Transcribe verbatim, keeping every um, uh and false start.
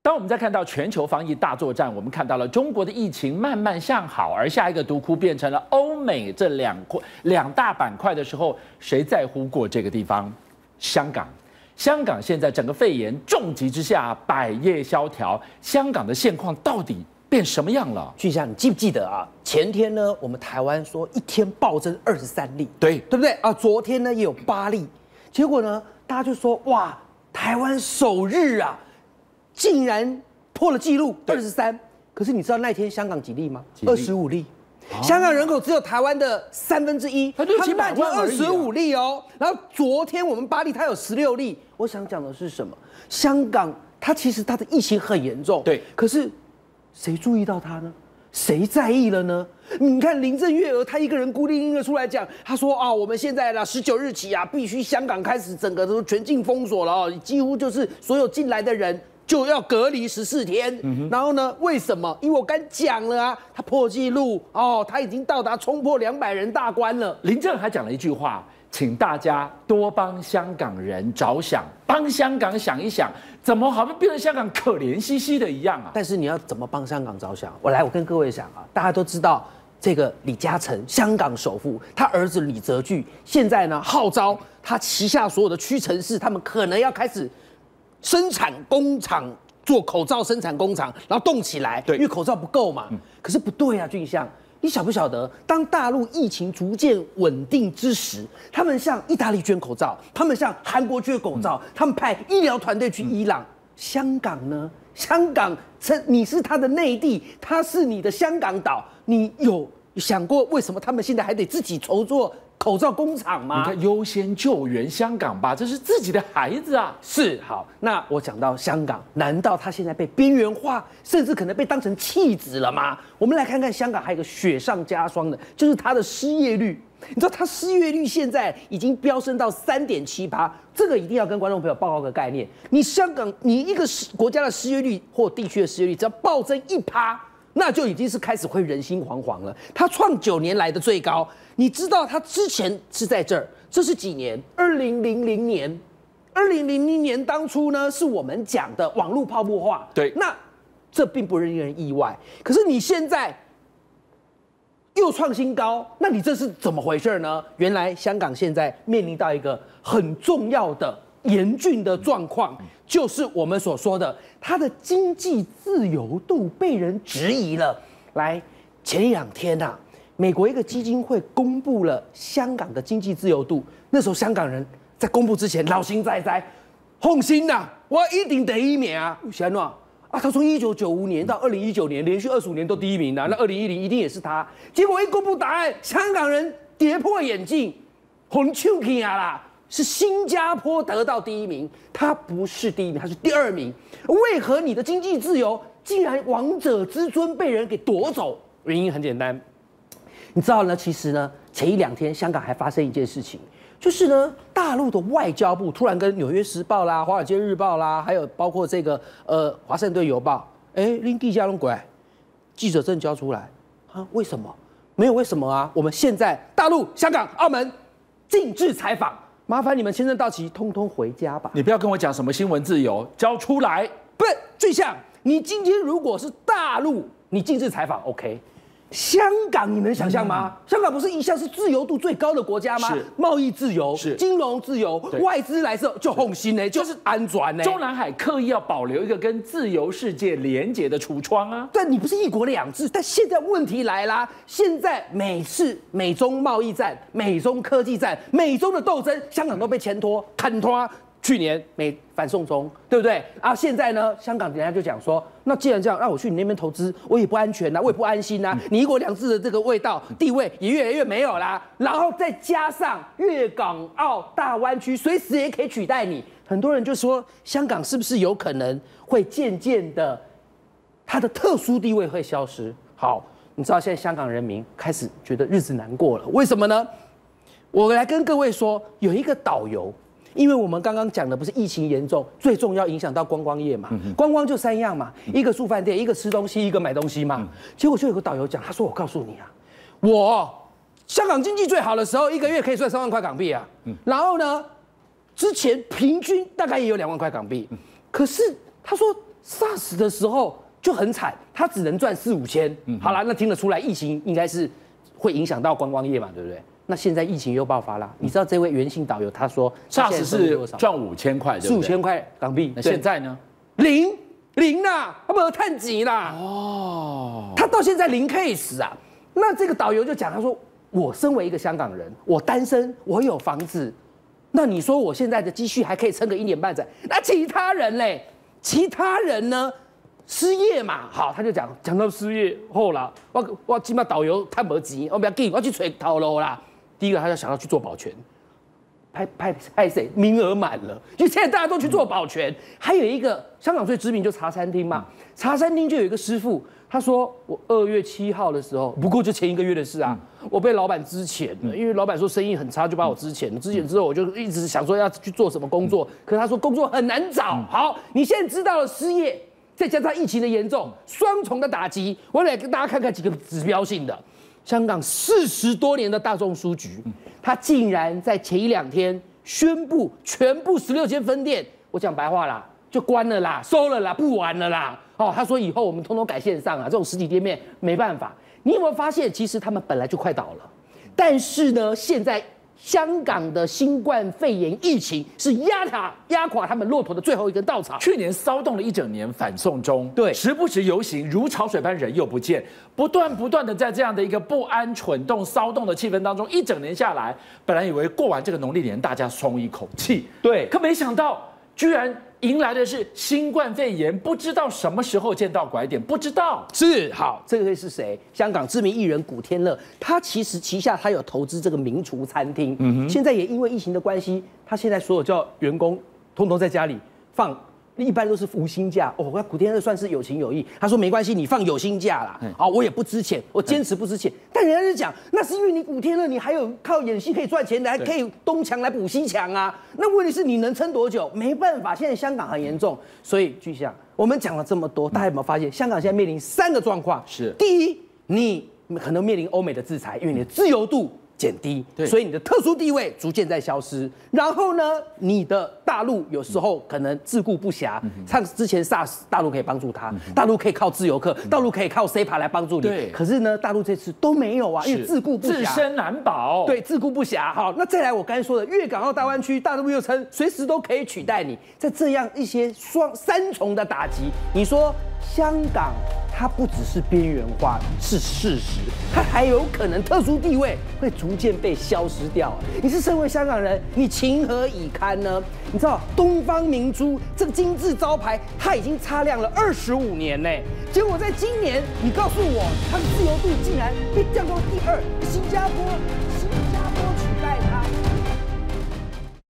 当我们在看到全球防疫大作战，我们看到了中国的疫情慢慢向好，而下一个毒窟变成了欧美这两块两大板块的时候，谁在乎过这个地方？香港，香港现在整个肺炎重击之下，百业萧条，香港的现况到底变什么样了？ 俊相，你记不记得啊？前天呢，我们台湾说一天暴增二十三例， 对对不对啊？昨天呢也有八例，结果呢，大家就说哇，台湾首日啊，竟然破了纪录二十三。可是你知道那天香港几例吗？二十五例。啊、香港人口只有台湾的三分之一， 他就那天二十五例哦。然后昨天我们八例，他有十六例。我想讲的是什么？香港它其实它的疫情很严重， 对， 可是谁注意到它呢？谁在意了呢？你看林郑月娥，她一个人孤零零的出来讲，她说啊，我们现在呢十九日起啊，必须香港开始整个都全境封锁了哦，几乎就是所有进来的人就要隔离十四天。嗯、然后呢，为什么？因为我刚讲了啊，他破纪录哦，他已经到达冲破两百人大关了。 林郑还讲了一句话，请大家多帮香港人着想，帮香港想一想，怎么好像变成香港可怜兮兮的一样啊？ 但是你要怎么帮香港着想？我来，我跟各位讲啊，大家都知道这个李嘉诚，香港首富，他儿子李泽钜，现在呢号召他旗下所有的屈臣氏，他们可能要开始生产工厂，做口罩生产工厂，然后动起来， 对， 因为口罩不够嘛。嗯、可是不对啊，俊相。你晓不晓得，当大陆疫情逐渐稳定之时，他们向意大利捐口罩，他们向韩国捐口罩，嗯、他们派医疗团队去伊朗。嗯、香港呢？香港，你是他的内地，他是你的香港岛，你有想过为什么他们现在还得自己筹做口罩工厂吗？ 你看，优先救援香港吧，这是自己的孩子啊。 是，好，那我讲到香港，难道他现在被边缘化，甚至可能被当成弃子了吗？我们来看看香港还有一个雪上加霜的，就是它的失业率。你知道它失业率现在已经飙升到三点七趴，这个一定要跟观众朋友报告个概念。你香港，你一个国家的失业率或地区的失业率，只要暴增一趴，那就已经是开始会人心惶惶了。它创九年来的最高。你知道它之前是在这儿，这是几年？二零零零年，二零零零年当初呢，是我们讲的网络泡沫化。 对， 那这并不令人意外。可是你现在又创新高，那你这是怎么回事呢？原来香港现在面临到一个很重要的、严峻的状况，就是我们所说的它的经济自由度被人质疑了。来，前一两天啊。美国一个基金会公布了香港的经济自由度，那时候香港人在公布之前老心哉哉，放心呐，我一定第一名啊！想怎啊？他从一九九五年到二零一九年，连续二十五年都第一名啊，那二零一零一定也是他。结果一公布答案，香港人跌破眼镜，红手起啊啦！是新加坡得到第一名，他不是第一名，他是第二名。为何你的经济自由竟然王者之尊被人给夺走？原因很简单。你知道呢？其实呢，前一两天香港还发生一件事情，就是呢，大陆的外交部突然跟《纽约时报》啦、《华尔街日报》啦，还有包括这个呃《华盛顿邮报》，哎，拎记者拢过来，记者证交出来啊？为什么？没有为什么啊？我们现在大陆、香港、澳门禁止采访，麻烦你们签证到期，通通回家吧。 你不要跟我讲什么新闻自由，交出来。 不是，最像你今天如果是大陆，你禁止采访 ，OK。香港你能想象吗？嗯、香港不是一向是自由度最高的国家吗？贸易自由、金融自由，外资来时候就放心呢，就是安全呢。 中南海刻意要保留一个跟自由世界连结的橱窗啊。 但你不是一国两制，但现在问题来啦，现在美是美中贸易战、美中科技战、美中的斗争，香港都被牵拖、砍拖。去年美反送中，对不对啊？现在呢，香港人家就讲说，那既然这样，让我去你那边投资，我也不安全呐、啊，我也不安心呐、啊。你一国两制的这个味道、地位也越来越没有啦。然后再加上粤港澳大湾区，随时也可以取代你。很多人就说，香港是不是有可能会渐渐的，它的特殊地位会消失？好，你知道现在香港人民开始觉得日子难过了，为什么呢？我来跟各位说，有一个导游。因为我们刚刚讲的不是疫情严重，最重要影响到观光业嘛。嗯、观光就三样嘛，一个住饭店，一个吃东西，一个买东西嘛。嗯、结果就有个导游讲，他说：“我告诉你啊，我香港经济最好的时候，一个月可以赚三万块港币啊。嗯、然后呢，之前平均大概也有两万块港币。嗯、可是他说 SARS 的时候就很惨，他只能赚四五千。嗯、好了，那听得出来，疫情应该是会影响到观光业嘛，对不对？那现在疫情又爆发了，你知道这位袁姓导游他说 ，SARS 是赚五千块， 四五千块港币。 那现在呢？ 零零啦，他没有探级啦。 哦， 他到现在零 case 啊。那这个导游就讲，他说我身为一个香港人，我单身，我有房子，那你说我现在的积蓄还可以撑个一年半载，那其他人嘞？其他人呢？失业嘛，好，他就讲讲到失业后啦，我我起码导游探没急，我不要紧，我去找头路啦。第一个，他就想要去做保全，拍拍拍谁？名额满了，就现在大家都去做保全。还有一个香港最知名就茶餐厅嘛，茶餐厅就有一个师傅，他说我二月七号的时候，不过就前一个月的事啊，嗯、我被老板资遣了，因为老板说生意很差，就把我资遣了。资遣之后，我就一直想说要去做什么工作，可是他说工作很难找。好，你现在知道了失业。再加上疫情的严重，双重的打击，我来跟大家看看几个指标性的。香港四十多年的大众书局，它竟然在前一两天宣布全部十六间分店，我讲白话啦，就关了啦，收了啦，不玩了啦。哦，他说以后我们通通改线上啊，这种实体店面没办法。你有没有发现，其实他们本来就快倒了，但是呢，现在香港的新冠肺炎疫情是压垮压垮他们骆驼的最后一根稻草。 去年骚动了一整年，反送中， 对， 时不时游行，如潮水般人又不见，不断不断的在这样的一个不安、蠢动、骚动的气氛当中，一整年下来，本来以为过完这个农历年大家松一口气， 对， 可没想到居然迎来的是新冠肺炎，不知道什么时候见到拐点，不知道是好，这个是谁？香港知名艺人古天乐，他其实旗下他有投资这个名厨餐厅，嗯、现在也因为疫情的关系，他现在所有叫员工通通在家里放。一般都是无薪假哦，那古天乐算是有情有义，他说没关系，你放有薪假啦，好，我也不支钱，我坚持不支钱。但人家就讲，那是因为你古天乐，你还有靠演戏可以赚钱的，还可以东墙来补西墙啊。那问题是你能撑多久？没办法，现在香港很严重，所以巨象，我们讲了这么多，大家有没有发现，香港现在面临三个状况？ 是， 第一，你可能面临欧美的制裁，因为你的自由度减低，所以你的特殊地位逐渐在消失。然后呢，你的大陆有时候可能自顾不暇，像之前 SARS， 大陆可以帮助他，大陆可以靠自由客，大陆可以靠 C E P A 来帮助你。 对， 可是呢，大陆这次都没有啊，因为自顾不暇， 自身难保。 对，自顾不暇。好，那再来我刚才说的粤港澳大湾区，大陆又称随时都可以取代你，在这样一些双三重的打击，你说香港？它不只是边缘化，是事实，它还有可能特殊地位会逐渐被消失掉。你是身为香港人，你情何以堪呢？你知道东方明珠这个金字招牌，它已经擦亮了二十五年呢，结果在今年，你告诉我它的自由度竟然被降